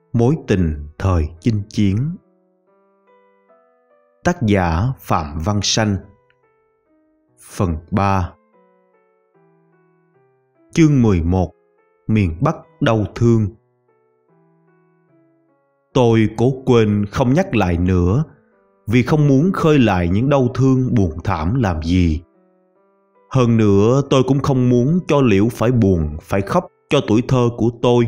Mối tình thời chinh chiến. Tác giả Phạm Văn Sanh. Phần 3. Chương 11. Miền Bắc đau thương. Tôi cố quên không nhắc lại nữa, vì không muốn khơi lại những đau thương buồn thảm làm gì. Hơn nữa, tôi cũng không muốn cho Liễu phải buồn, phải khóc cho tuổi thơ của tôi.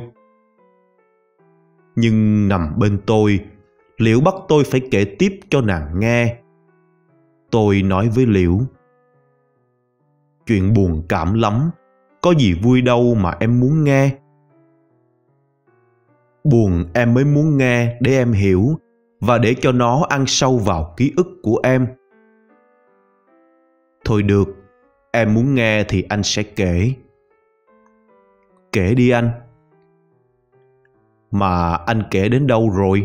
Nhưng nằm bên tôi, Liễu bắt tôi phải kể tiếp cho nàng nghe. Tôi nói với Liễu: chuyện buồn cảm lắm, có gì vui đâu mà em muốn nghe. Buồn em mới muốn nghe để em hiểu, và để cho nó ăn sâu vào ký ức của em. Thôi được, em muốn nghe thì anh sẽ kể. Kể đi anh. Mà anh kể đến đâu rồi?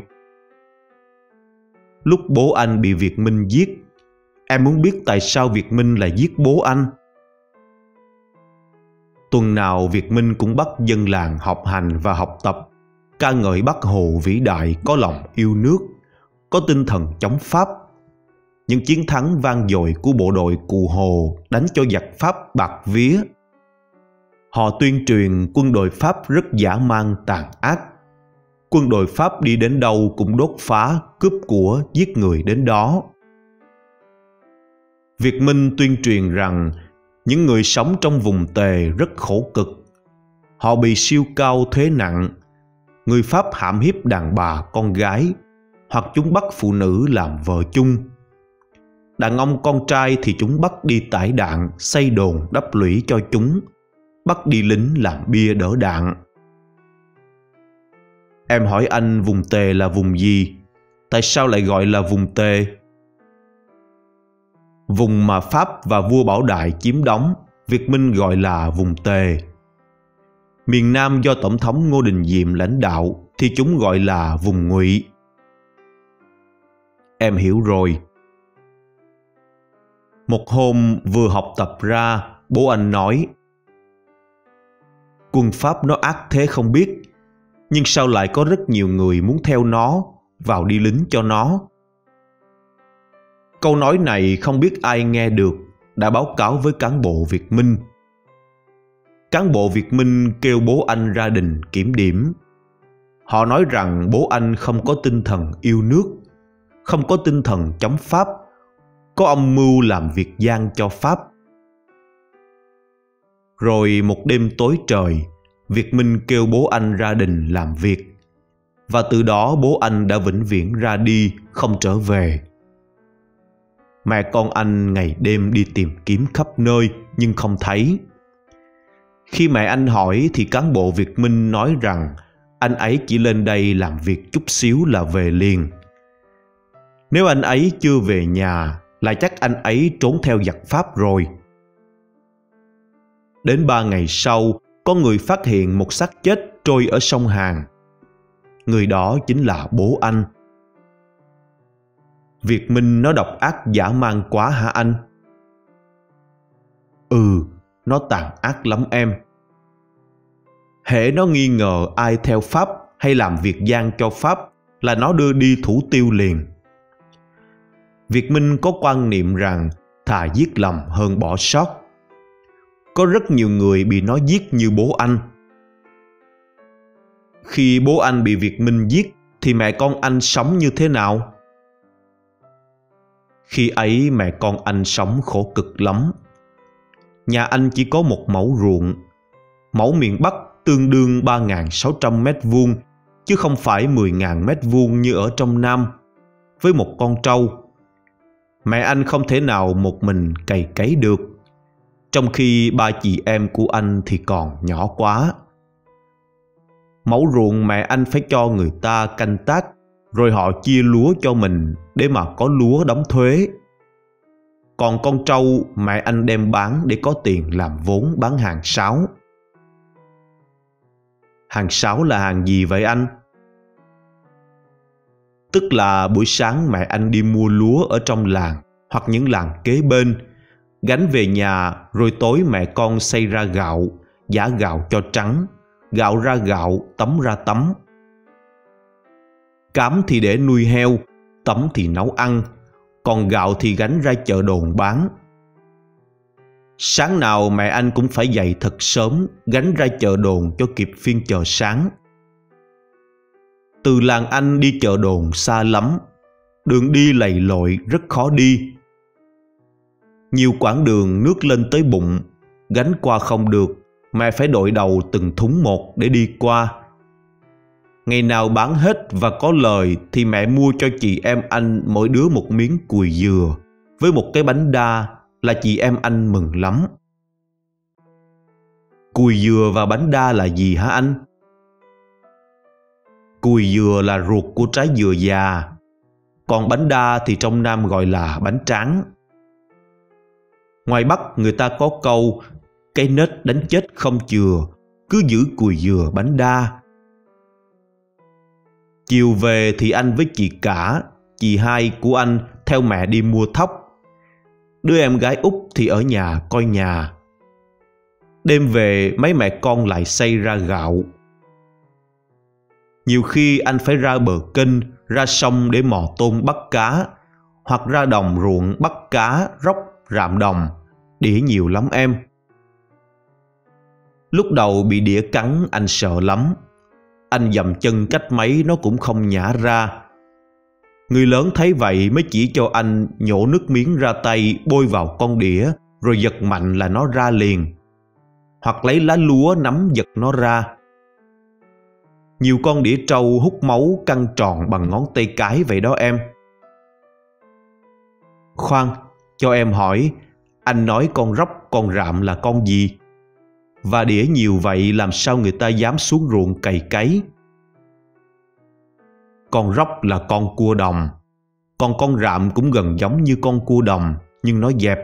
Lúc bố anh bị Việt Minh giết, em muốn biết tại sao Việt Minh lại giết bố anh. Tuần nào Việt Minh cũng bắt dân làng học hành và học tập, ca ngợi Bác Hồ vĩ đại, có lòng yêu nước, có tinh thần chống Pháp. Những chiến thắng vang dội của bộ đội Cụ Hồ đánh cho giặc Pháp bạt vía. Họ tuyên truyền quân đội Pháp rất dã man tàn ác. Quân đội Pháp đi đến đâu cũng đốt phá, cướp của, giết người đến đó. Việt Minh tuyên truyền rằng những người sống trong vùng Tề rất khổ cực. Họ bị siêu cao thuế nặng. Người Pháp hãm hiếp đàn bà con gái, hoặc chúng bắt phụ nữ làm vợ chung. Đàn ông con trai thì chúng bắt đi tải đạn, xây đồn đắp lũy cho chúng, bắt đi lính làm bia đỡ đạn. Em hỏi anh vùng Tề là vùng gì? Tại sao lại gọi là vùng Tề? Vùng mà Pháp và vua Bảo Đại chiếm đóng, Việt Minh gọi là vùng Tề. Miền Nam do Tổng thống Ngô Đình Diệm lãnh đạo thì chúng gọi là vùng Ngụy. Em hiểu rồi. Một hôm vừa học tập ra, bố anh nói: quân Pháp nó ác thế không biết, nhưng sao lại có rất nhiều người muốn theo nó, vào đi lính cho nó. Câu nói này không biết ai nghe được, đã báo cáo với cán bộ Việt Minh. Cán bộ Việt Minh kêu bố anh ra đình kiểm điểm. Họ nói rằng bố anh không có tinh thần yêu nước, không có tinh thần chống Pháp, có âm mưu làm việc gian cho Pháp. Rồi một đêm tối trời, Việt Minh kêu bố anh ra đình làm việc, và từ đó bố anh đã vĩnh viễn ra đi, không trở về. Mẹ con anh ngày đêm đi tìm kiếm khắp nơi nhưng không thấy. Khi mẹ anh hỏi thì cán bộ Việt Minh nói rằng anh ấy chỉ lên đây làm việc chút xíu là về liền. Nếu anh ấy chưa về nhà là chắc anh ấy trốn theo giặc Pháp rồi. Đến 3 ngày sau, có người phát hiện một xác chết trôi ở sông Hàn. Người đó chính là bố anh. Việt Minh nó độc ác dã man quá hả anh? Ừ, nó tàn ác lắm em. Hễ nó nghi ngờ ai theo Pháp hay làm việc gian cho Pháp là nó đưa đi thủ tiêu liền. Việt Minh có quan niệm rằng thà giết lầm hơn bỏ sót. Có rất nhiều người bị nó giết như bố anh. Khi bố anh bị Việt Minh giết thì mẹ con anh sống như thế nào? Khi ấy mẹ con anh sống khổ cực lắm. Nhà anh chỉ có một mẫu ruộng. Mẫu miền Bắc tương đương 3.600 mét vuông, chứ không phải 10.000 mét vuông như ở trong Nam, với một con trâu. Mẹ anh không thể nào một mình cày cấy được, trong khi 3 chị em của anh thì còn nhỏ quá. Mẫu ruộng mẹ anh phải cho người ta canh tác, rồi họ chia lúa cho mình để mà có lúa đóng thuế. Còn con trâu mẹ anh đem bán để có tiền làm vốn bán hàng sáo. Hàng sáo là hàng gì vậy anh? Tức là buổi sáng mẹ anh đi mua lúa ở trong làng hoặc những làng kế bên, gánh về nhà, rồi tối mẹ con xay ra gạo, giã gạo cho trắng, gạo ra gạo, tấm ra tấm. cám thì để nuôi heo, tấm thì nấu ăn, còn gạo thì gánh ra chợ đồn bán. Sáng nào mẹ anh cũng phải dậy thật sớm, gánh ra chợ đồn cho kịp phiên chợ sáng. Từ làng anh đi chợ đồn xa lắm, đường đi lầy lội rất khó đi. Nhiều quãng đường nước lên tới bụng, gánh qua không được, mẹ phải đội đầu từng thúng một để đi qua. Ngày nào bán hết và có lời thì mẹ mua cho chị em anh mỗi đứa một miếng cùi dừa với một cái bánh đa, là chị em anh mừng lắm. Cùi dừa và bánh đa là gì hả anh? Cùi dừa là ruột của trái dừa già, còn bánh đa thì trong Nam gọi là bánh tráng. Ngoài Bắc người ta có câu cái nết đánh chết không chừa, cứ giữ cùi dừa bánh đa. Chiều về thì anh với chị cả, chị hai của anh theo mẹ đi mua thóc. Đứa em gái út thì ở nhà coi nhà. Đêm về mấy mẹ con lại xay ra gạo. Nhiều khi anh phải ra bờ kênh, ra sông để mò tôm bắt cá, hoặc ra đồng ruộng bắt cá, róc, rạm đồng. Đĩa nhiều lắm em. Lúc đầu bị đĩa cắn anh sợ lắm. Anh dậm chân cách mấy nó cũng không nhả ra. Người lớn thấy vậy mới chỉ cho anh nhổ nước miếng ra tay bôi vào con đĩa, rồi giật mạnh là nó ra liền. Hoặc lấy lá lúa nắm giật nó ra. Nhiều con đĩa trâu hút máu căng tròn bằng ngón tay cái vậy đó em. Khoan, cho em hỏi, anh nói con róc con rạm là con gì? Và đĩa nhiều vậy làm sao người ta dám xuống ruộng cày cấy? Con róc là con cua đồng, còn con rạm cũng gần giống như con cua đồng, nhưng nó dẹp.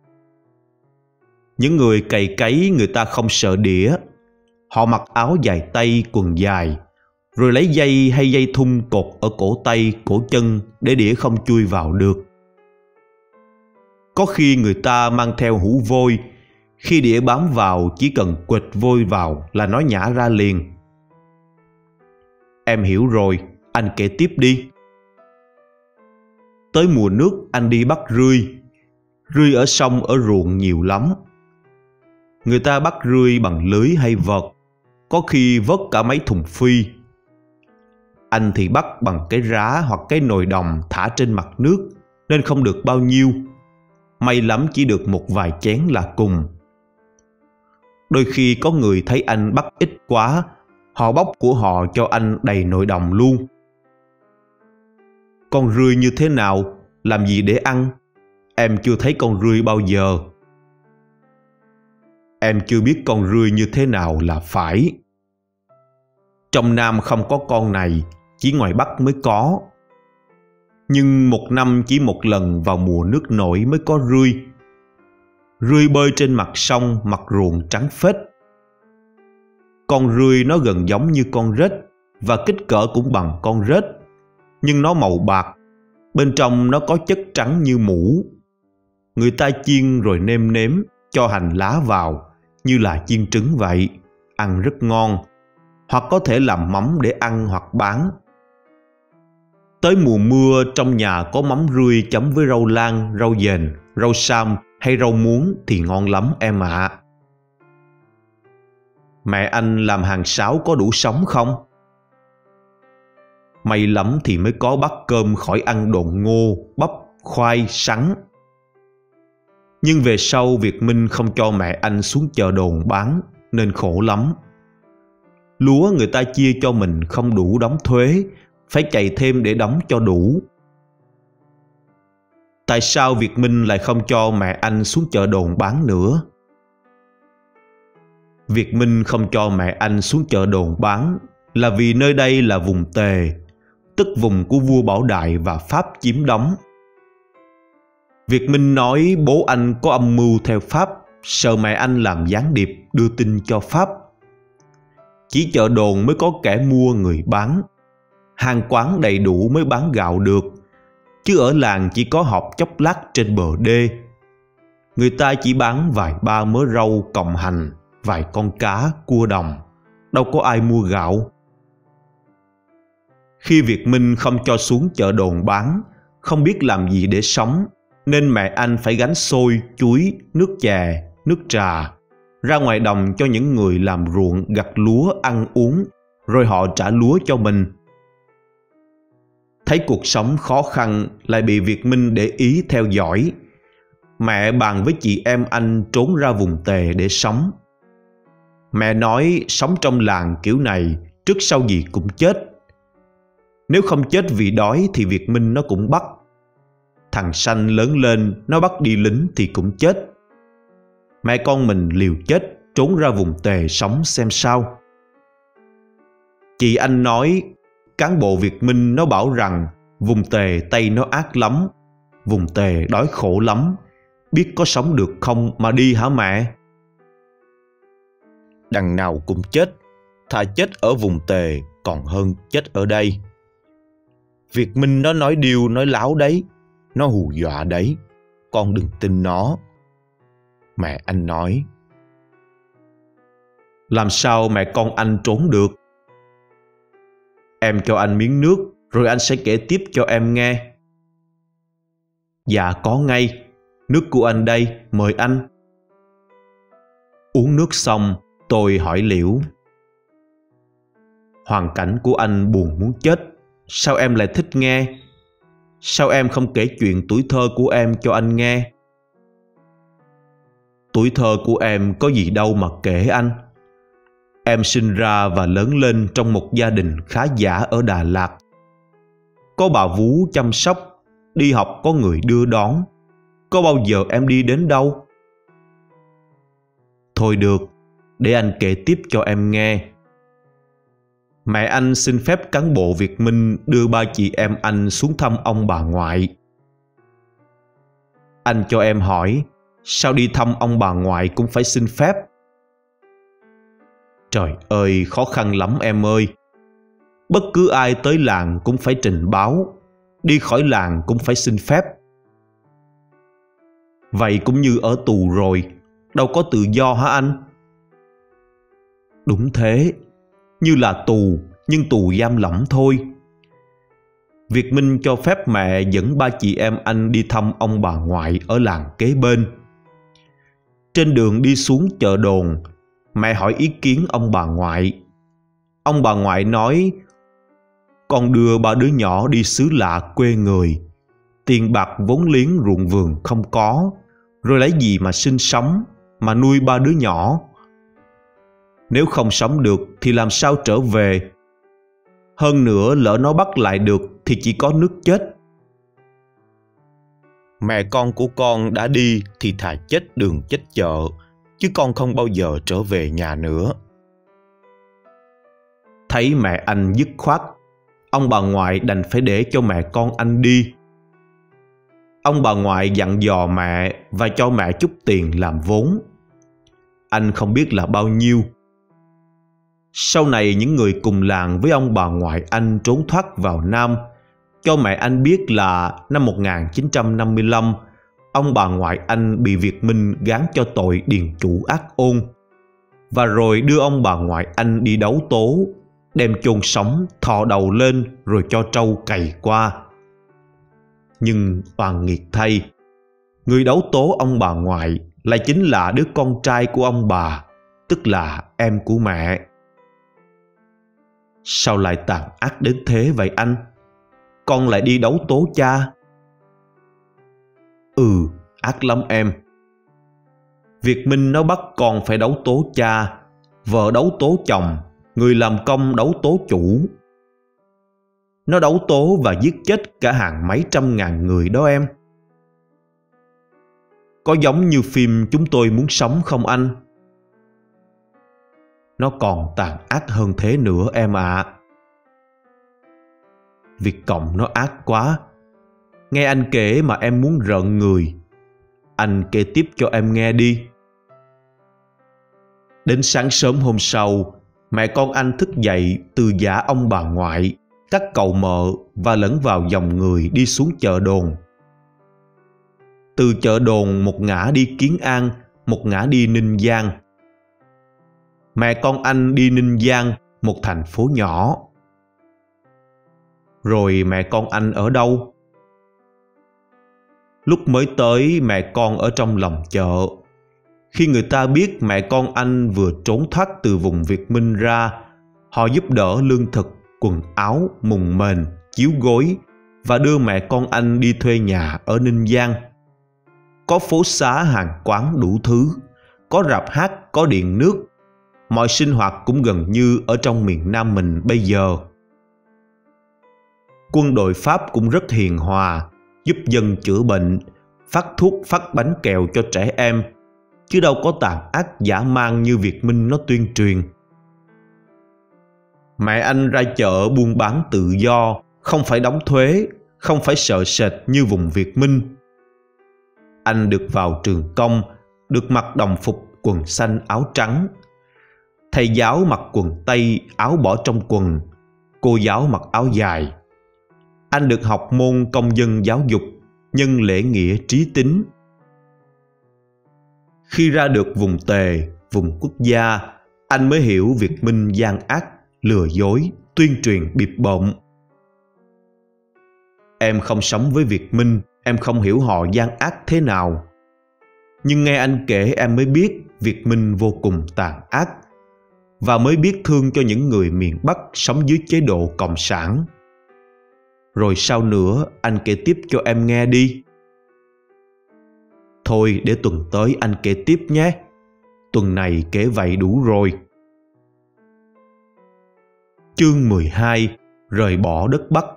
Những người cày cấy người ta không sợ đĩa. Họ mặc áo dài tay, quần dài, rồi lấy dây hay dây thun cột ở cổ tay, cổ chân để đĩa không chui vào được. Có khi người ta mang theo hũ vôi, khi đĩa bám vào chỉ cần quệt vôi vào là nó nhả ra liền. Em hiểu rồi, anh kể tiếp đi. Tới mùa nước anh đi bắt rươi. Rươi ở sông ở ruộng nhiều lắm. Người ta bắt rươi bằng lưới hay vợt, có khi vớt cả mấy thùng phi. Anh thì bắt bằng cái rá hoặc cái nồi đồng thả trên mặt nước, nên không được bao nhiêu. May lắm chỉ được một vài chén là cùng. Đôi khi có người thấy anh bắt ít quá, họ bóc của họ cho anh đầy nồi đồng luôn. Con rươi như thế nào, làm gì để ăn? Em chưa thấy con rươi bao giờ. Em chưa biết con rươi như thế nào là phải. Trong Nam không có con này, chỉ ngoài Bắc mới có. Nhưng một năm chỉ một lần vào mùa nước nổi mới có rươi. Rươi bơi trên mặt sông, mặt ruộng trắng phết. Con rươi nó gần giống như con rết, và kích cỡ cũng bằng con rết, nhưng nó màu bạc, bên trong nó có chất trắng như mũ. Người ta chiên rồi nêm nếm, cho hành lá vào, như là chiên trứng vậy, ăn rất ngon, hoặc có thể làm mắm để ăn hoặc bán. Tới mùa mưa trong nhà có mắm rươi chấm với rau lang, rau dền, rau sam hay rau muống thì ngon lắm em ạ. Mẹ anh làm hàng sáo có đủ sống không? May lắm thì mới có bát cơm khỏi ăn độn ngô, bắp, khoai, sắn. Nhưng về sau Việt Minh không cho mẹ anh xuống chợ đồn bán, nên khổ lắm. Lúa người ta chia cho mình không đủ đóng thuế, phải chạy thêm để đóng cho đủ. Tại sao Việt Minh lại không cho mẹ anh xuống chợ đồn bán nữa? Việt Minh không cho mẹ anh xuống chợ đồn bán là vì nơi đây là vùng Tề, tức vùng của vua Bảo Đại và Pháp chiếm đóng. Việt Minh nói bố anh có âm mưu theo Pháp, sợ mẹ anh làm gián điệp đưa tin cho Pháp. Chỉ chợ đồn mới có kẻ mua người bán, hàng quán đầy đủ mới bán gạo được, chứ ở làng chỉ có họp chốc lát trên bờ đê. Người ta chỉ bán vài ba mớ rau cọng hành, vài con cá, cua đồng, đâu có ai mua gạo. Khi Việt Minh không cho xuống chợ đồn bán, không biết làm gì để sống, nên mẹ anh phải gánh xôi, chuối, nước chè, nước trà ra ngoài đồng cho những người làm ruộng gặt lúa ăn uống, rồi họ trả lúa cho mình. Thấy cuộc sống khó khăn lại bị Việt Minh để ý theo dõi, mẹ bàn với chị em anh trốn ra vùng Tề để sống. Mẹ nói sống trong làng kiểu này trước sau gì cũng chết. Nếu không chết vì đói thì Việt Minh nó cũng bắt. Thằng Sanh lớn lên nó bắt đi lính thì cũng chết. Mẹ con mình liều chết trốn ra vùng Tề sống xem sao. Chị anh nói cán bộ Việt Minh nó bảo rằng vùng Tề Tây nó ác lắm, vùng Tề đói khổ lắm, biết có sống được không mà đi hả mẹ? Đằng nào cũng chết, thà chết ở vùng Tề còn hơn chết ở đây. Việt Minh nó nói điêu nói láo đấy, nó hù dọa đấy, con đừng tin nó. Mẹ anh nói. Làm sao mẹ con anh trốn được? Em cho anh miếng nước, rồi anh sẽ kể tiếp cho em nghe. Dạ có ngay, nước của anh đây, mời anh. Uống nước xong, tôi hỏi Liễu. Hoàn cảnh của anh buồn muốn chết, sao em lại thích nghe? Sao em không kể chuyện tuổi thơ của em cho anh nghe? Tuổi thơ của em có gì đâu mà kể anh. Em sinh ra và lớn lên trong một gia đình khá giả ở Đà Lạt. Có bà vú chăm sóc, đi học có người đưa đón. Có bao giờ em đi đến đâu? Thôi được, để anh kể tiếp cho em nghe. Mẹ anh xin phép cán bộ Việt Minh đưa ba chị em anh xuống thăm ông bà ngoại. Anh cho em hỏi, sao đi thăm ông bà ngoại cũng phải xin phép? Trời ơi, khó khăn lắm em ơi. Bất cứ ai tới làng cũng phải trình báo, đi khỏi làng cũng phải xin phép. Vậy cũng như ở tù rồi, đâu có tự do hả anh? Đúng thế, như là tù, nhưng tù giam lỏng thôi. Việt Minh cho phép mẹ dẫn ba chị em anh đi thăm ông bà ngoại ở làng kế bên. Trên đường đi xuống chợ đồn, mẹ hỏi ý kiến ông bà ngoại. Ông bà ngoại nói, con đưa ba đứa nhỏ đi xứ lạ quê người, tiền bạc vốn liếng ruộng vườn không có, rồi lấy gì mà sinh sống, mà nuôi ba đứa nhỏ? Nếu không sống được thì làm sao trở về? Hơn nữa lỡ nó bắt lại được thì chỉ có nước chết. Mẹ con của con đã đi thì thà chết đường chết chợ, chứ con không bao giờ trở về nhà nữa. Thấy mẹ anh dứt khoát, ông bà ngoại đành phải để cho mẹ con anh đi. Ông bà ngoại dặn dò mẹ và cho mẹ chút tiền làm vốn. Anh không biết là bao nhiêu. Sau này những người cùng làng với ông bà ngoại anh trốn thoát vào Nam, cho mẹ anh biết là năm 1955, ông bà ngoại anh bị Việt Minh gán cho tội điền chủ ác ôn, và rồi đưa ông bà ngoại anh đi đấu tố, đem chôn sống, thò đầu lên rồi cho trâu cày qua. Nhưng oan nghiệt thay, người đấu tố ông bà ngoại lại chính là đứa con trai của ông bà, tức là em của mẹ. Sao lại tàn ác đến thế vậy anh? Con lại đi đấu tố cha? Ác lắm em. Việt Minh nó bắt con phải đấu tố cha, vợ đấu tố chồng, người làm công đấu tố chủ. Nó đấu tố và giết chết cả hàng mấy trăm ngàn người đó em. Có giống như phim Chúng Tôi Muốn Sống không anh? Nó còn tàn ác hơn thế nữa em ạ. Việt Cộng nó ác quá. Nghe anh kể mà em muốn rợn người. Anh kể tiếp cho em nghe đi. Đến sáng sớm hôm sau, mẹ con anh thức dậy từ giả ông bà ngoại, cắt cầu mợ và lẫn vào dòng người đi xuống chợ đồn. Từ chợ đồn một ngã đi Kiến An, một ngã đi Ninh Giang. Mẹ con anh đi Ninh Giang, một thành phố nhỏ. Rồi mẹ con anh ở đâu? Lúc mới tới, mẹ con ở trong lòng chợ. Khi người ta biết mẹ con anh vừa trốn thoát từ vùng Việt Minh ra, họ giúp đỡ lương thực, quần áo, mùng mền, chiếu gối và đưa mẹ con anh đi thuê nhà ở Ninh Giang. Có phố xá hàng quán đủ thứ, có rạp hát, có điện nước. Mọi sinh hoạt cũng gần như ở trong miền Nam mình bây giờ. Quân đội Pháp cũng rất hiền hòa, giúp dân chữa bệnh, phát thuốc, phát bánh kẹo cho trẻ em, chứ đâu có tàn ác dã man như Việt Minh nó tuyên truyền. Mẹ anh ra chợ buôn bán tự do, không phải đóng thuế, không phải sợ sệt như vùng Việt Minh. Anh được vào trường công, được mặc đồng phục quần xanh áo trắng. Thầy giáo mặc quần tây, áo bỏ trong quần, cô giáo mặc áo dài. Anh được học môn công dân giáo dục, nhân lễ nghĩa trí tín. Khi ra được vùng Tề, vùng quốc gia, anh mới hiểu Việt Minh gian ác, lừa dối, tuyên truyền bịp bợm. Em không sống với Việt Minh, em không hiểu họ gian ác thế nào. Nhưng nghe anh kể em mới biết Việt Minh vô cùng tàn ác, và mới biết thương cho những người miền Bắc sống dưới chế độ cộng sản. Rồi sao nữa, anh kể tiếp cho em nghe đi. Thôi để tuần tới anh kể tiếp nhé. Tuần này kể vậy đủ rồi. Chương 12. Rời bỏ đất Bắc.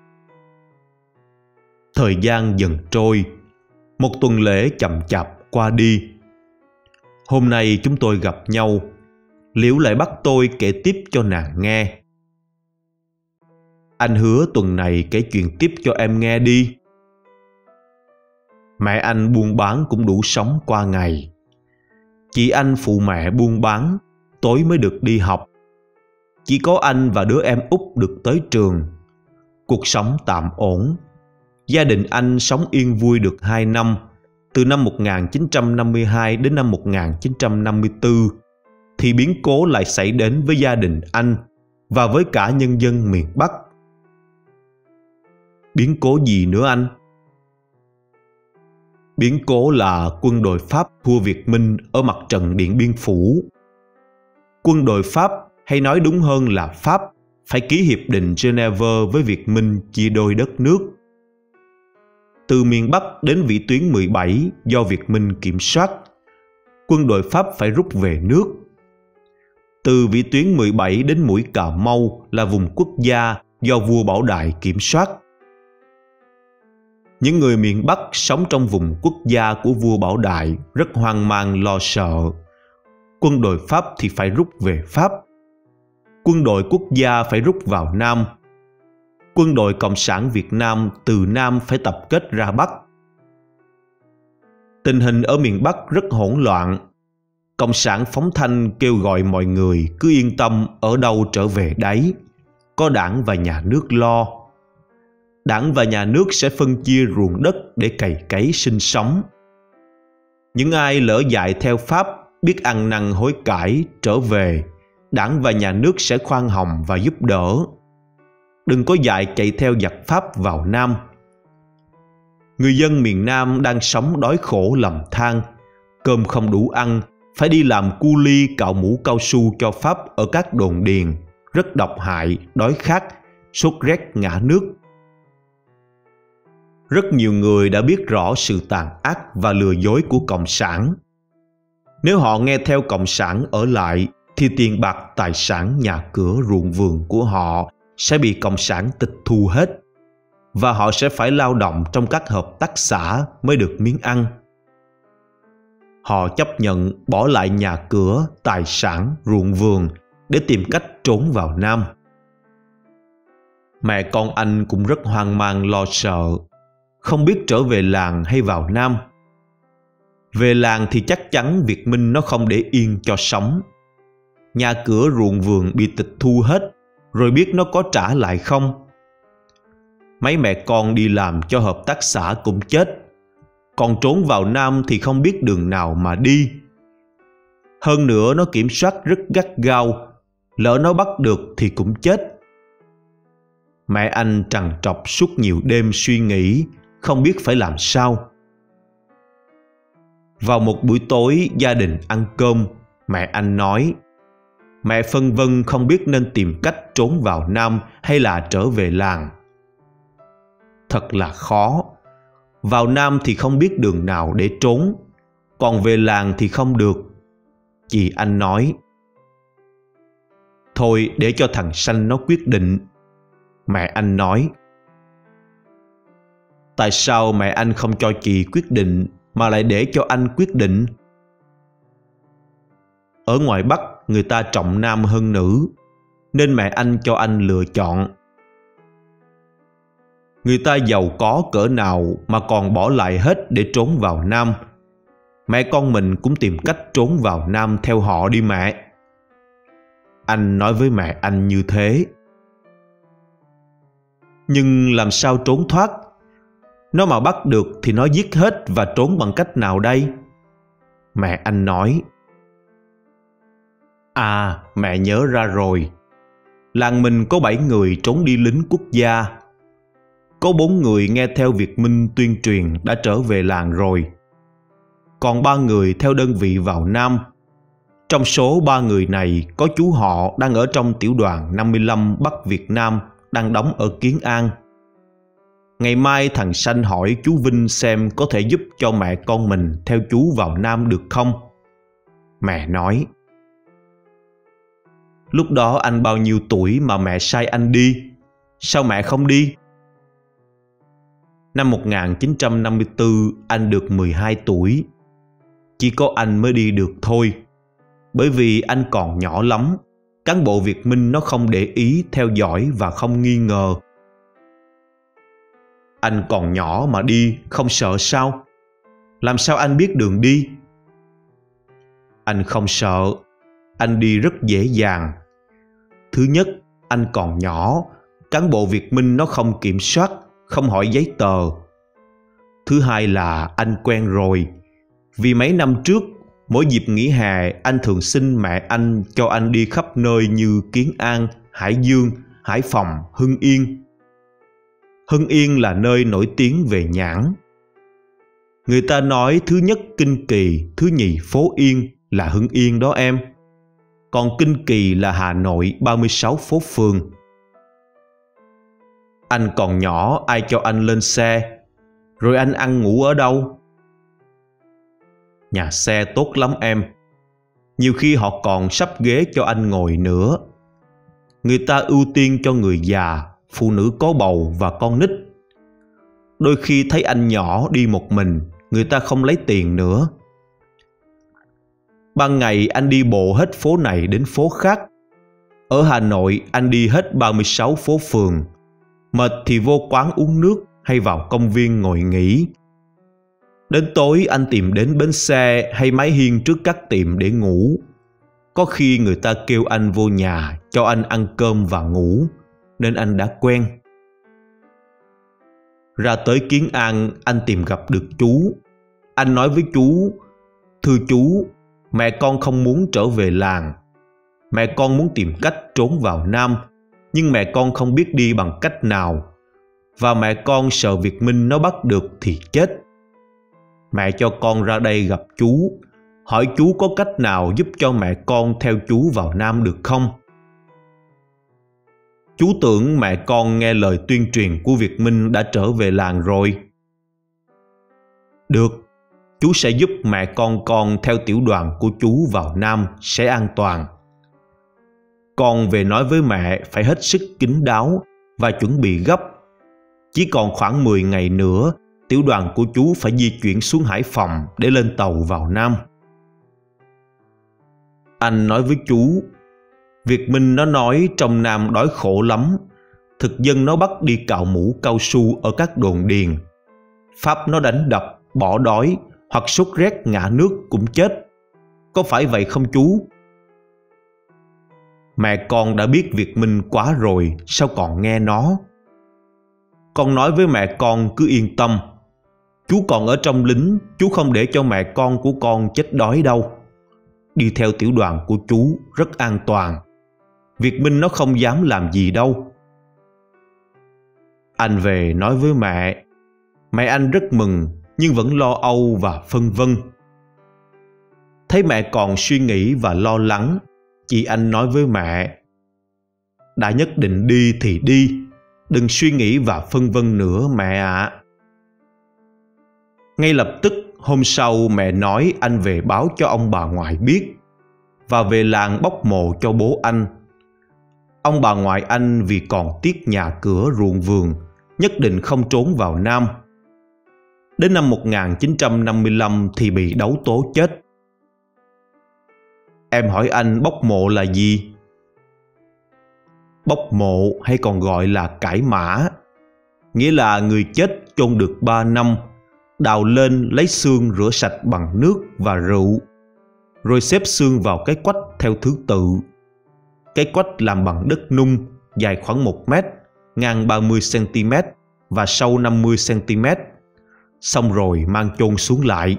Thời gian dần trôi, một tuần lễ chậm chạp qua đi. Hôm nay chúng tôi gặp nhau. Liễu lại bắt tôi kể tiếp cho nàng nghe. Anh hứa tuần này kể chuyện tiếp cho em nghe đi. Mẹ anh buôn bán cũng đủ sống qua ngày. Chị anh phụ mẹ buôn bán, tối mới được đi học. Chỉ có anh và đứa em út được tới trường. Cuộc sống tạm ổn. Gia đình anh sống yên vui được 2 năm, từ năm 1952 đến năm 1954, thì biến cố lại xảy đến với gia đình anh và với cả nhân dân miền Bắc. Biến cố gì nữa anh? Biến cố là quân đội Pháp thua Việt Minh ở mặt trận Điện Biên Phủ. Quân đội Pháp, hay nói đúng hơn là Pháp, phải ký hiệp định Geneva với Việt Minh chia đôi đất nước. Từ miền Bắc đến vĩ tuyến 17 do Việt Minh kiểm soát, quân đội Pháp phải rút về nước. Từ vĩ tuyến 17 đến mũi Cà Mau là vùng quốc gia do vua Bảo Đại kiểm soát. Những người miền Bắc sống trong vùng quốc gia của vua Bảo Đại rất hoang mang lo sợ. Quân đội Pháp thì phải rút về Pháp. Quân đội quốc gia phải rút vào Nam. Quân đội Cộng sản Việt Nam từ Nam phải tập kết ra Bắc. Tình hình ở miền Bắc rất hỗn loạn. Cộng sản phóng thanh kêu gọi mọi người cứ yên tâm, ở đâu trở về đấy. Có đảng và nhà nước lo. Đảng và nhà nước sẽ phân chia ruộng đất để cày cấy sinh sống. Những ai lỡ dại theo Pháp, biết ăn năn hối cải, trở về, đảng và nhà nước sẽ khoan hồng và giúp đỡ. Đừng có dại chạy theo giặc Pháp vào Nam. Người dân miền Nam đang sống đói khổ lầm than, cơm không đủ ăn, phải đi làm cu li cạo mũ cao su cho Pháp ở các đồn điền, rất độc hại, đói khát, sốt rét ngã nước. Rất nhiều người đã biết rõ sự tàn ác và lừa dối của Cộng sản. Nếu họ nghe theo Cộng sản ở lại, thì tiền bạc, tài sản, nhà cửa, ruộng vườn của họ sẽ bị Cộng sản tịch thu hết, và họ sẽ phải lao động trong các hợp tác xã mới được miếng ăn. Họ chấp nhận bỏ lại nhà cửa, tài sản, ruộng vườn để tìm cách trốn vào Nam. Mẹ con anh cũng rất hoang mang lo sợ, không biết trở về làng hay vào Nam. Về làng thì chắc chắn Việt Minh nó không để yên cho sống. Nhà cửa ruộng vườn bị tịch thu hết, rồi biết nó có trả lại không. Mấy mẹ con đi làm cho hợp tác xã cũng chết, còn trốn vào Nam thì không biết đường nào mà đi. Hơn nữa nó kiểm soát rất gắt gao, lỡ nó bắt được thì cũng chết. Mẹ anh trằn trọc suốt nhiều đêm suy nghĩ, không biết phải làm sao. Vào một buổi tối gia đình ăn cơm, mẹ anh nói: mẹ phân vân không biết nên tìm cách trốn vào Nam hay là trở về làng. Thật là khó. Vào Nam thì không biết đường nào để trốn, còn về làng thì không được. Chị anh nói: thôi để cho thằng Sanh nó quyết định. Mẹ anh nói: tại sao mẹ anh không cho chị quyết định mà lại để cho anh quyết định? Ở ngoài Bắc người ta trọng nam hơn nữ, nên mẹ anh cho anh lựa chọn. Người ta giàu có cỡ nào mà còn bỏ lại hết để trốn vào Nam. Mẹ con mình cũng tìm cách trốn vào Nam theo họ đi mẹ. Anh nói với mẹ anh như thế. Nhưng làm sao trốn thoát? Nó mà bắt được thì nó giết hết và trốn bằng cách nào đây? Mẹ anh nói: à, mẹ nhớ ra rồi. Làng mình có 7 người trốn đi lính quốc gia. Có 4 người nghe theo Việt Minh tuyên truyền đã trở về làng rồi. Còn 3 người theo đơn vị vào Nam. Trong số 3 người này có chú họ đang ở trong tiểu đoàn 55 Bắc Việt Nam, đang đóng ở Kiến An. Ngày mai thằng Sanh hỏi chú Vinh xem có thể giúp cho mẹ con mình theo chú vào Nam được không? Mẹ nói: lúc đó anh bao nhiêu tuổi mà mẹ sai anh đi? Sao mẹ không đi? Năm 1954 anh được 12 tuổi. Chỉ có anh mới đi được thôi. Bởi vì anh còn nhỏ lắm, cán bộ Việt Minh nó không để ý, theo dõi và không nghi ngờ. Anh còn nhỏ mà đi không sợ sao? Làm sao anh biết đường đi? Anh không sợ, anh đi rất dễ dàng. Thứ nhất, anh còn nhỏ, cán bộ Việt Minh nó không kiểm soát, không hỏi giấy tờ. Thứ hai là anh quen rồi. Vì mấy năm trước, mỗi dịp nghỉ hè anh thường xin mẹ anh cho anh đi khắp nơi như Kiến An, Hải Dương, Hải Phòng, Hưng Yên. Hưng Yên là nơi nổi tiếng về nhãn. Người ta nói thứ nhất Kinh Kỳ, thứ nhì phố Yên là Hưng Yên đó em. Còn Kinh Kỳ là Hà Nội 36 phố phường. Anh còn nhỏ ai cho anh lên xe? Rồi anh ăn ngủ ở đâu? Nhà xe tốt lắm em. Nhiều khi họ còn sắp ghế cho anh ngồi nữa. Người ta ưu tiên cho người già, phụ nữ có bầu và con nít. Đôi khi thấy anh nhỏ đi một mình, người ta không lấy tiền nữa. Ban ngày anh đi bộ hết phố này đến phố khác. Ở Hà Nội anh đi hết 36 phố phường. Mệt thì vô quán uống nước hay vào công viên ngồi nghỉ. Đến tối anh tìm đến bến xe hay mái hiên trước các tiệm để ngủ. Có khi người ta kêu anh vô nhà cho anh ăn cơm và ngủ, nên anh đã quen. Ra tới Kiến An anh tìm gặp được chú. Anh nói với chú: thưa chú, mẹ con không muốn trở về làng. Mẹ con muốn tìm cách trốn vào Nam, nhưng mẹ con không biết đi bằng cách nào. Và mẹ con sợ Việt Minh nó bắt được thì chết. Mẹ cho con ra đây gặp chú, hỏi chú có cách nào giúp cho mẹ con theo chú vào Nam được không? Chú tưởng mẹ con nghe lời tuyên truyền của Việt Minh đã trở về làng rồi. Được, chú sẽ giúp mẹ con theo tiểu đoàn của chú vào Nam sẽ an toàn. Con về nói với mẹ phải hết sức kín đáo và chuẩn bị gấp. Chỉ còn khoảng 10 ngày nữa, tiểu đoàn của chú phải di chuyển xuống Hải Phòng để lên tàu vào Nam. Anh nói với chú: Việt Minh nó nói trong Nam đói khổ lắm. Thực dân nó bắt đi cạo mũ cao su ở các đồn điền. Pháp nó đánh đập, bỏ đói hoặc sốt rét ngã nước cũng chết. Có phải vậy không chú? Mẹ con đã biết Việt Minh quá rồi, sao còn nghe nó? Con nói với mẹ con cứ yên tâm. Chú còn ở trong lính, chú không để cho mẹ con của con chết đói đâu. Đi theo tiểu đoàn của chú rất an toàn. Việt Minh nó không dám làm gì đâu. Anh về nói với mẹ. Mẹ anh rất mừng nhưng vẫn lo âu và phân vân. Thấy mẹ còn suy nghĩ và lo lắng, chị anh nói với mẹ: đã nhất định đi thì đi, đừng suy nghĩ và phân vân nữa mẹ ạ. Ngay lập tức hôm sau mẹ nói anh về báo cho ông bà ngoại biết và về làng bốc mộ cho bố anh. Ông bà ngoại anh vì còn tiếc nhà cửa ruộng vườn, nhất định không trốn vào Nam. Đến năm 1955 thì bị đấu tố chết. Em hỏi anh bốc mộ là gì? Bốc mộ hay còn gọi là cải mã, nghĩa là người chết chôn được 3 năm, đào lên lấy xương rửa sạch bằng nước và rượu, rồi xếp xương vào cái quách theo thứ tự. Cái quách làm bằng đất nung, dài khoảng 1 mét, ngang 30 cm và sâu 50 cm, xong rồi mang chôn xuống lại.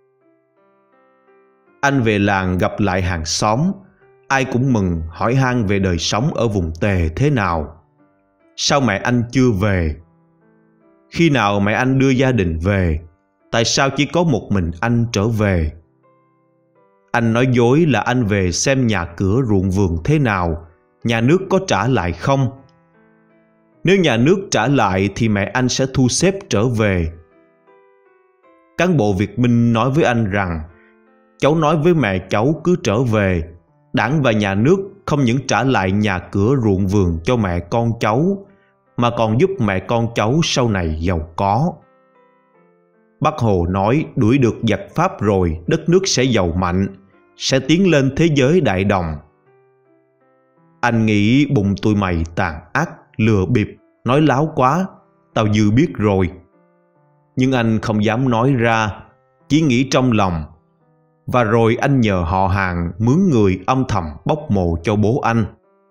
Anh về làng gặp lại hàng xóm, ai cũng mừng hỏi han về đời sống ở vùng Tề thế nào. Sao mẹ anh chưa về? Khi nào mẹ anh đưa gia đình về? Tại sao chỉ có một mình anh trở về? Anh nói dối là anh về xem nhà cửa ruộng vườn thế nào, nhà nước có trả lại không. Nếu nhà nước trả lại thì mẹ anh sẽ thu xếp trở về. Cán bộ Việt Minh nói với anh rằng cháu nói với mẹ cháu cứ trở về, đảng và nhà nước không những trả lại nhà cửa ruộng vườn cho mẹ con cháu, mà còn giúp mẹ con cháu sau này giàu có. Bác Hồ nói đuổi được giặc Pháp rồi đất nước sẽ giàu mạnh, sẽ tiến lên thế giới đại đồng. Anh nghĩ bụng tụi mày tàn ác, lừa bịp, nói láo quá, tao dư biết rồi. Nhưng anh không dám nói ra, chỉ nghĩ trong lòng. Và rồi anh nhờ họ hàng mướn người âm thầm bốc mộ cho bố anh.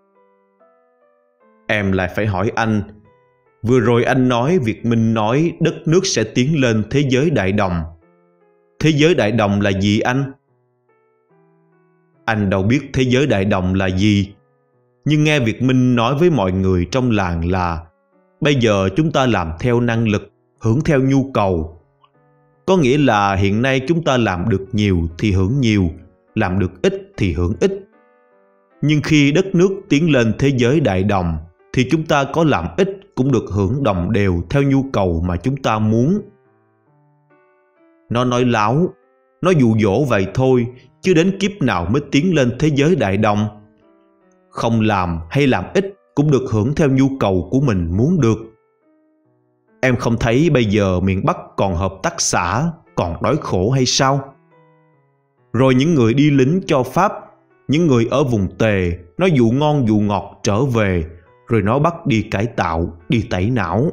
Em lại phải hỏi anh, vừa rồi anh nói Việt Minh nói đất nước sẽ tiến lên thế giới đại đồng. Thế giới đại đồng là gì anh? Anh đâu biết thế giới đại đồng là gì, nhưng nghe Việt Minh nói với mọi người trong làng là bây giờ chúng ta làm theo năng lực, hưởng theo nhu cầu. Có nghĩa là hiện nay chúng ta làm được nhiều thì hưởng nhiều, làm được ít thì hưởng ít. Nhưng khi đất nước tiến lên thế giới đại đồng thì chúng ta có làm ít cũng được hưởng đồng đều theo nhu cầu mà chúng ta muốn. Nó nói láo, nó dụ dỗ vậy thôi, chứ đến kiếp nào mới tiến lên thế giới đại đồng. Không làm hay làm ít cũng được hưởng theo nhu cầu của mình muốn được. Em không thấy bây giờ miền Bắc còn hợp tác xã, còn đói khổ hay sao? Rồi những người đi lính cho Pháp, những người ở vùng Tề, nó dụ ngon dụ ngọt trở về, rồi nó bắt đi cải tạo, đi tẩy não.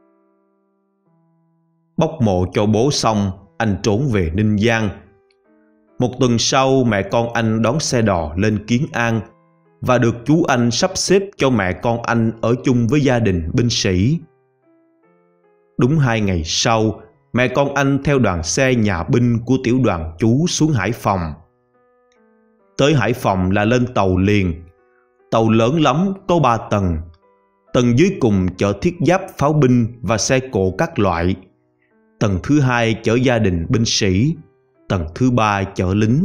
Bốc mộ cho bố xong, anh trốn về Ninh Giang. Một tuần sau, mẹ con anh đón xe đò lên Kiến An và được chú anh sắp xếp cho mẹ con anh ở chung với gia đình binh sĩ. Đúng 2 ngày sau, mẹ con anh theo đoàn xe nhà binh của tiểu đoàn chú xuống Hải Phòng. Tới Hải Phòng là lên tàu liền. Tàu lớn lắm, có 3 tầng. Tầng dưới cùng chở thiết giáp pháo binh và xe cộ các loại. Tầng thứ 2 chở gia đình binh sĩ. Tầng thứ 3 chở lính.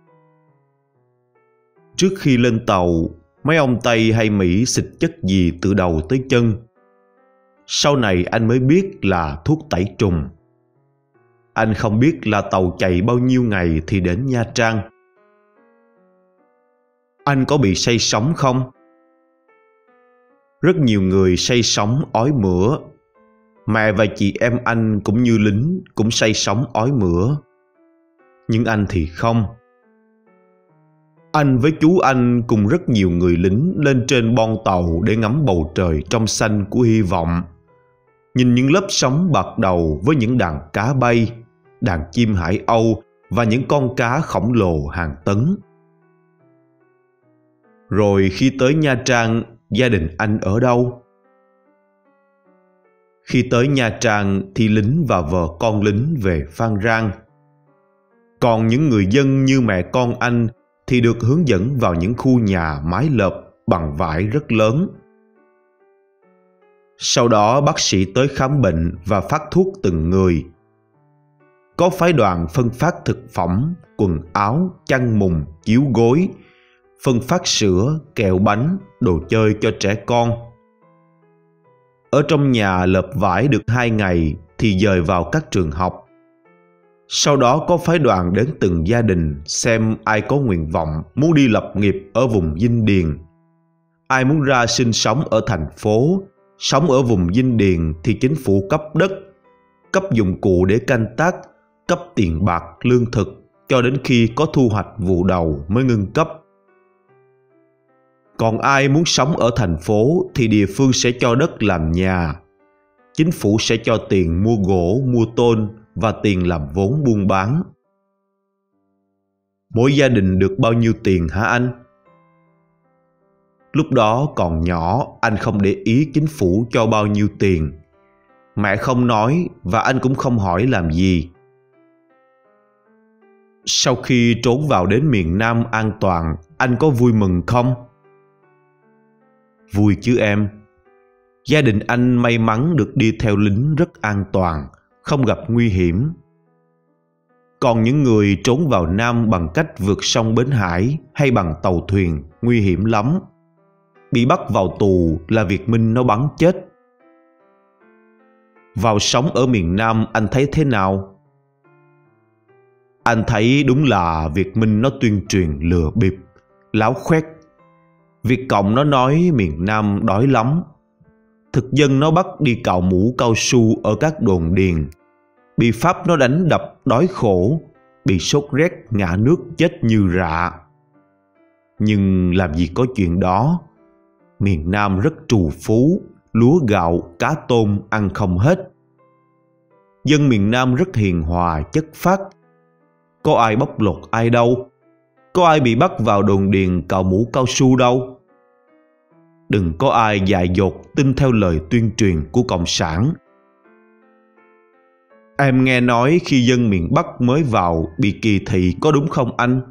Trước khi lên tàu, mấy ông Tây hay Mỹ xịt chất gì từ đầu tới chân. Sau này anh mới biết là thuốc tẩy trùng. Anh không biết là tàu chạy bao nhiêu ngày thì đến Nha Trang. Anh có bị say sóng không? Rất nhiều người say sóng ói mửa. Mẹ và chị em anh cũng như lính, cũng say sóng ói mửa. Nhưng anh thì không. Anh với chú anh cùng rất nhiều người lính lên trên bon tàu để ngắm bầu trời trong xanh của hy vọng. Nhìn những lớp sóng bạc đầu với những đàn cá bay, đàn chim Hải Âu và những con cá khổng lồ hàng tấn. Rồi khi tới Nha Trang, gia đình anh ở đâu? Khi tới Nha Trang thì lính và vợ con lính về Phan Rang. Còn những người dân như mẹ con anh thì được hướng dẫn vào những khu nhà mái lợp bằng vải rất lớn. Sau đó bác sĩ tới khám bệnh và phát thuốc từng người. Có phái đoàn phân phát thực phẩm, quần áo, chăn mùng, chiếu gối, phân phát sữa, kẹo bánh, đồ chơi cho trẻ con. Ở trong nhà lợp vải được 2 ngày thì dời vào các trường học. Sau đó có phái đoàn đến từng gia đình xem ai có nguyện vọng muốn đi lập nghiệp ở vùng dinh điền. Ai muốn ra sinh sống ở thành phố, sống ở vùng dinh điền thì chính phủ cấp đất, cấp dụng cụ để canh tác, cấp tiền bạc, lương thực cho đến khi có thu hoạch vụ đầu mới ngưng cấp. Còn ai muốn sống ở thành phố thì địa phương sẽ cho đất làm nhà. Chính phủ sẽ cho tiền mua gỗ, mua tôn và tiền làm vốn buôn bán. Mỗi gia đình được bao nhiêu tiền hả anh? Lúc đó còn nhỏ, anh không để ý chính phủ cho bao nhiêu tiền. Mẹ không nói và anh cũng không hỏi làm gì. Sau khi trốn vào đến miền Nam an toàn, anh có vui mừng không? Vui chứ em. Gia đình anh may mắn được đi theo lính rất an toàn, không gặp nguy hiểm. Còn những người trốn vào Nam bằng cách vượt sông Bến Hải hay bằng tàu thuyền nguy hiểm lắm. Bị bắt vào tù là Việt Minh nó bắn chết. Vào sống ở miền Nam anh thấy thế nào? Anh thấy đúng là Việt Minh nó tuyên truyền lừa bịp, láo khoét. Việt Cộng nó nói miền Nam đói lắm. Thực dân nó bắt đi cạo mũ cao su ở các đồn điền. Bị Pháp nó đánh đập đói khổ, bị sốt rét ngã nước chết như rạ. Nhưng làm gì có chuyện đó. Miền Nam rất trù phú, lúa gạo, cá tôm ăn không hết. Dân miền Nam rất hiền hòa, chất phác. Có ai bóc lột ai đâu. Có ai bị bắt vào đồn điền cạo mũ cao su đâu. Đừng có ai dại dột tin theo lời tuyên truyền của Cộng sản. Em nghe nói khi dân miền Bắc mới vào bị kỳ thị có đúng không anh?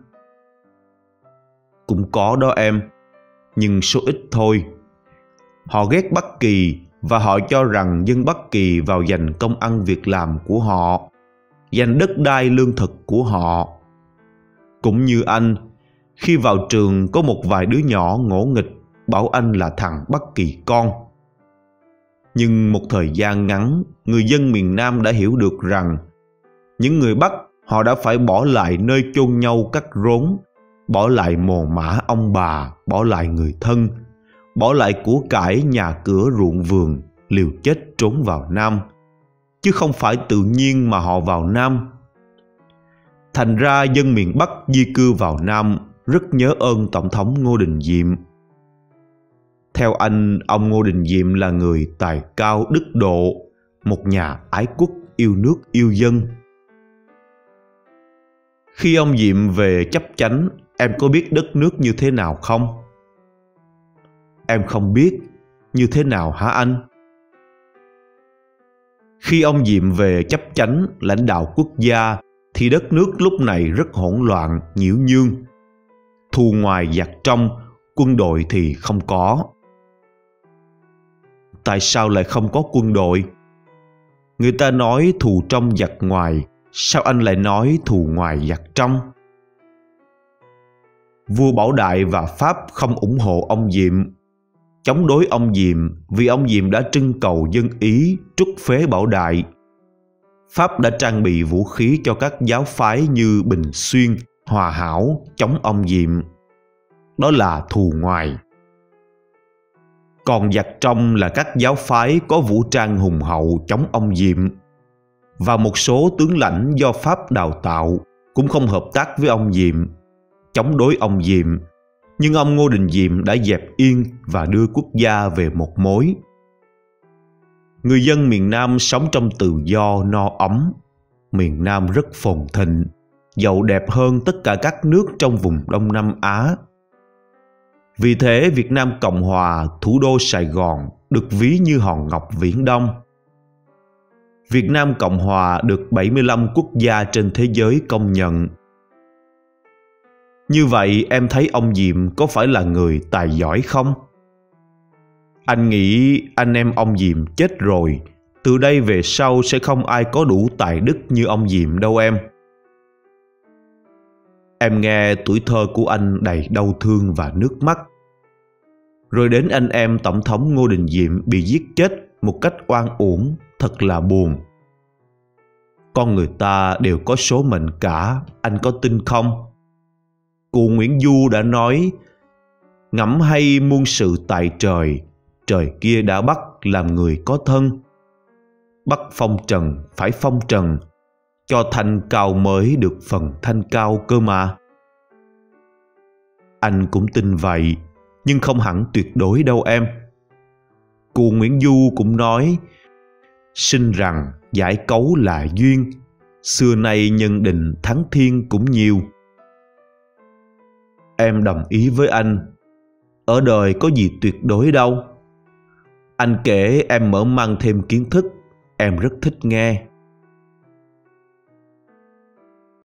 Cũng có đó em, nhưng số ít thôi. Họ ghét Bắc Kỳ và họ cho rằng dân Bắc Kỳ vào giành công ăn việc làm của họ, giành đất đai lương thực của họ. Cũng như anh, khi vào trường có một vài đứa nhỏ ngỗ nghịch bảo anh là thằng Bắc Kỳ con. Nhưng một thời gian ngắn, người dân miền Nam đã hiểu được rằng những người Bắc họ đã phải bỏ lại nơi chôn nhau cắt rốn, bỏ lại mồ mả ông bà, bỏ lại người thân, bỏ lại của cải nhà cửa ruộng vườn, liều chết trốn vào Nam, chứ không phải tự nhiên mà họ vào Nam. Thành ra dân miền Bắc di cư vào Nam rất nhớ ơn Tổng thống Ngô Đình Diệm. Theo anh, ông Ngô Đình Diệm là người tài cao đức độ, một nhà ái quốc yêu nước yêu dân. Khi ông Diệm về Chấp Chánh, em có biết đất nước như thế nào không? Em không biết. Như thế nào hả anh? Khi ông Diệm về Chấp Chánh lãnh đạo quốc gia thì đất nước lúc này rất hỗn loạn, nhiễu nhương. Thù ngoài giặc trong, quân đội thì không có. Tại sao lại không có quân đội? Người ta nói thù trong giặc ngoài, sao anh lại nói thù ngoài giặc trong? Vua Bảo Đại và Pháp không ủng hộ ông Diệm, chống đối ông Diệm vì ông Diệm đã trưng cầu dân Ý trút phế Bảo Đại. Pháp đã trang bị vũ khí cho các giáo phái như Bình Xuyên, Hòa Hảo chống ông Diệm. Đó là thù ngoài. Còn giặc trong là các giáo phái có vũ trang hùng hậu chống ông Diệm. Và một số tướng lãnh do Pháp đào tạo cũng không hợp tác với ông Diệm, chống đối ông Diệm. Nhưng ông Ngô Đình Diệm đã dẹp yên và đưa quốc gia về một mối. Người dân miền Nam sống trong tự do no ấm. Miền Nam rất phồn thịnh, giàu đẹp hơn tất cả các nước trong vùng Đông Nam Á. Vì thế Việt Nam Cộng Hòa, thủ đô Sài Gòn, được ví như hòn ngọc viễn đông. Việt Nam Cộng Hòa được 75 quốc gia trên thế giới công nhận. Như vậy em thấy ông Diệm có phải là người tài giỏi không? Anh nghĩ anh em ông Diệm chết rồi, từ đây về sau sẽ không ai có đủ tài đức như ông Diệm đâu em. Em nghe tuổi thơ của anh đầy đau thương và nước mắt. Rồi đến anh em Tổng thống Ngô Đình Diệm bị giết chết một cách oan uổng, thật là buồn. Con người ta đều có số mệnh cả, anh có tin không? Cụ Nguyễn Du đã nói, ngẫm hay muôn sự tại trời, trời kia đã bắt làm người có thân. Bắt phong trần phải phong trần, cho thanh cao mới được phần thanh cao cơ mà. Anh cũng tin vậy, nhưng không hẳn tuyệt đối đâu em. Cụ Nguyễn Du cũng nói, sinh rằng giải cấu là duyên, xưa nay nhân định thắng thiên cũng nhiều. Em đồng ý với anh, ở đời có gì tuyệt đối đâu. Anh kể em mở mang thêm kiến thức, em rất thích nghe.